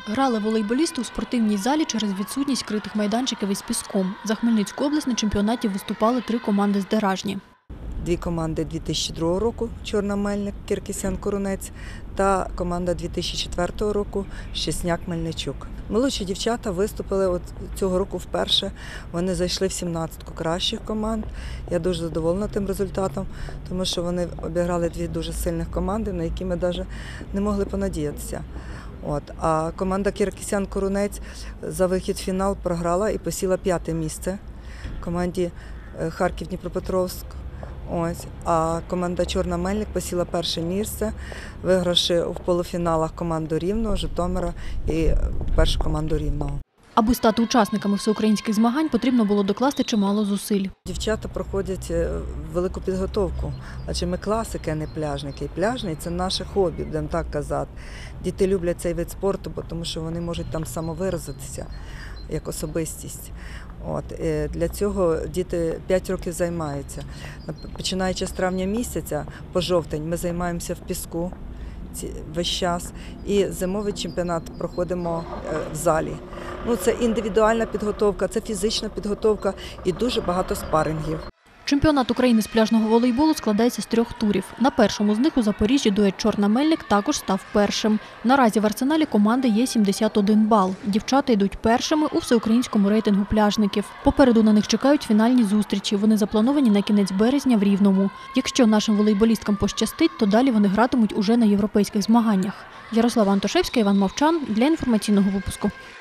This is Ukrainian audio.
Грали волейболісти у спортивній залі через відсутність критих майданчиків із піском. За Хмельницьку область на чемпіонаті виступали 3 команди з Деражні. 2 команди 2002 року «Чорна Мельник», Киркісян, Корунець та команда 2004 року «Щесняк, Мельничук». Молодші дівчата виступили цього року вперше. Вони зайшли в 17-ку кращих команд. Я дуже задоволена тим результатом, тому що вони обіграли 2 дуже сильних команди, на які ми навіть не могли понадіятися. А команда Киркісян-Корунець за вихід в фінал програла і посіла 5-те місце команді Харків-Дніпропетровськ. А команда «Чорна Мельник» посіла 1-те місце, вигравши в полуфіналах команду Рівного, Житомира і першу команду Рівного. Аби стати учасниками всеукраїнських змагань, потрібно було докласти чимало зусиль. Дівчата проходять велику підготовку, адже ми класики, а не пляжники. І пляжний – це наше хобі, будемо так казати. Діти люблять цей вид спорту, тому що вони можуть там самовиразитися як особистість. Для цього діти 5 років займаються. Починаючи з травня місяця, по жовтень ми займаємося в піску весь час. І зимовий чемпіонат проходимо в залі. Це індивідуальна підготовка, це фізична підготовка і дуже багато спарингів. Чемпіонат України з пляжного волейболу складається з 3 турів. На першому з них у Запоріжжі дует «Чорна Мельник» також став першим. Наразі в арсеналі команди є 71 бал. Дівчата йдуть першими у всеукраїнському рейтингу пляжників. Попереду на них чекають фінальні зустрічі. Вони заплановані на кінець березня в Рівному. Якщо нашим волейболісткам пощастить, то далі вони гратимуть уже на європейських змаганнях. Ярослава Антошевська, Іван Мовчан для інформаційного випуску.